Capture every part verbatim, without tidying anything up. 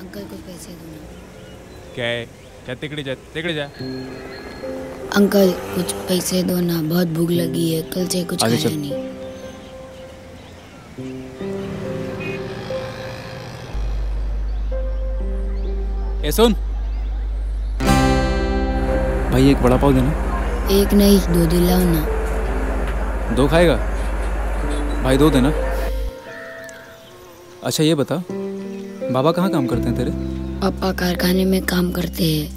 Uncle कुछ पैसे दो ना। क्या है? जा तिकड़े जा, तिकड़े जा। अंकल कुछ पैसे दो ना, बहुत भूख लगी है, कल से कुछ आगे खाया चल। नहीं। ए सुन भाई, एक वड़ा पाव देना। एक नहीं, दो दिलाओ ना। दो खाएगा भाई? दो देना। अच्छा ये बता, बाबा कहाँ काम करते हैं तेरे? पापा कारखाने में काम करते हैं।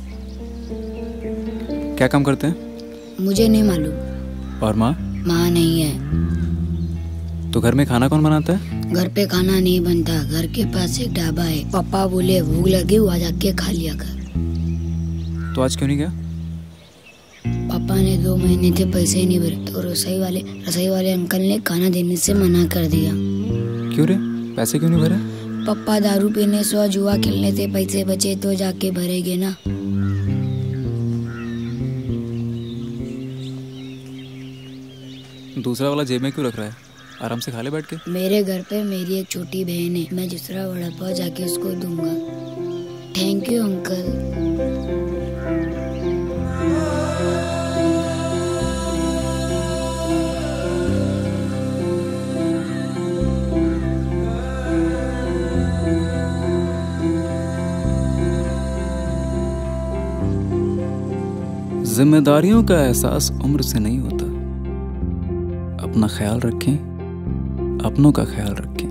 क्या काम करते हैं? मुझे नहीं मालूम। और माँ? माँ नहीं है। तो घर में खाना कौन बनाता है? घर पे खाना नहीं बनता, घर के पास एक ढाबा है। पापा बोले भूख लगी, वहाँ जाके खा लिया कर। तो आज क्यों नहीं गया? पापा ने दो महीने से पैसे नहीं भरे, तो रसोई वाले रसोई वाले अंकल ने खाना देने से मना कर दिया। क्यों रे? पैसे क्यों नहीं भरे? पापा दारू पीने से और जुआ खेलने से पैसे बचे तो जाके भरेंगे ना। दूसरा वाला जेब में क्यों रख रहा है? आराम से खा ले बैठ के। मेरे घर पे मेरी एक छोटी बहन है, मैं दूसरा वड़ा पाव जाके उसको दूंगा। Thank you uncle. जिम्मेदारियों का एहसास उम्र से नहीं होता। अपना ख्याल रखें, अपनों का ख्याल रखें।